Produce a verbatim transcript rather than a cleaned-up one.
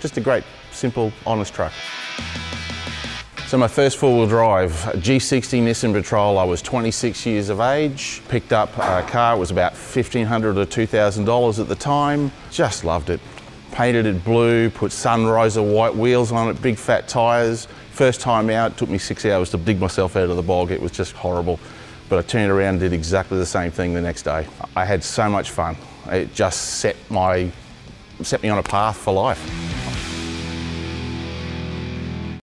just a great, simple, honest truck. So my first four-wheel drive, G sixty Nissan Patrol, I was twenty-six years of age. Picked up a car, it was about fifteen hundred dollars or two thousand dollars at the time. Just loved it. Painted it blue, put sunriser white wheels on it, big fat tyres. First time out, it took me six hours to dig myself out of the bog. It was just horrible. But I turned around and did exactly the same thing the next day. I had so much fun. It just set, my, set me on a path for life.